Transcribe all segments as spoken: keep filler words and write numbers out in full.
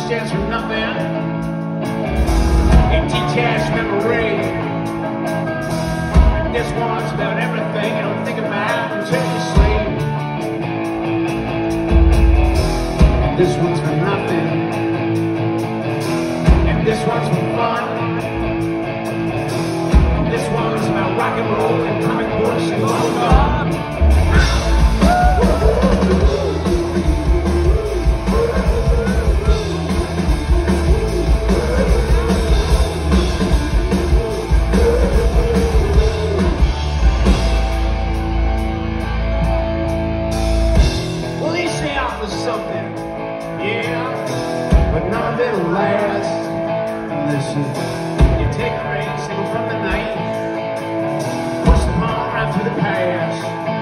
stands for nothing. A detached memory. And this one's about everything you don't think about until you sleep. And this one's for nothing. And this one's for fun. And this one's about rock and roll and comic books and love. Something, yeah, but none of it'll last. Listen, you take a break, sing from the night, push them on right through the past.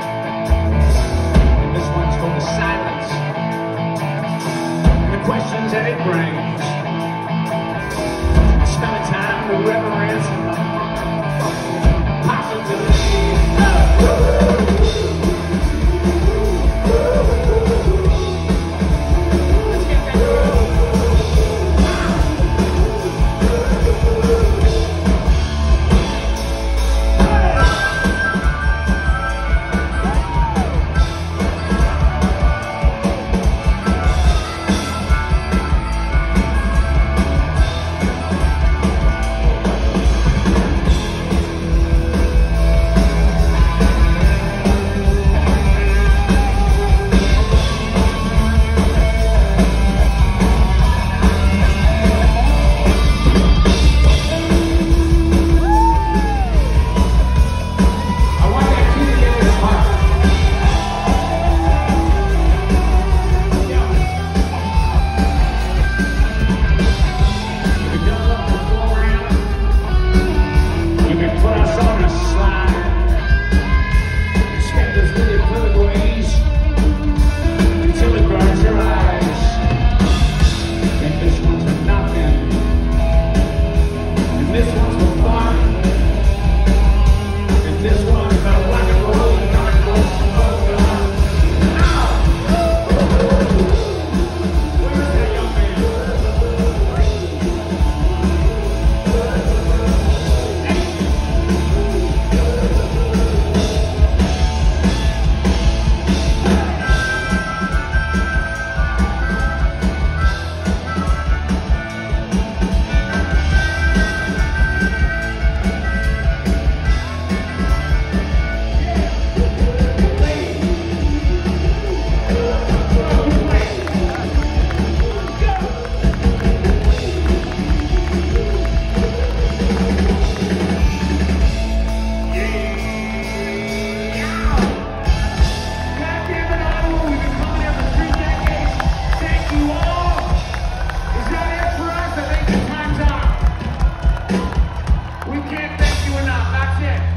And this one's for the silence and the questions that it brings. Spend the time to reverence possibility. That's it.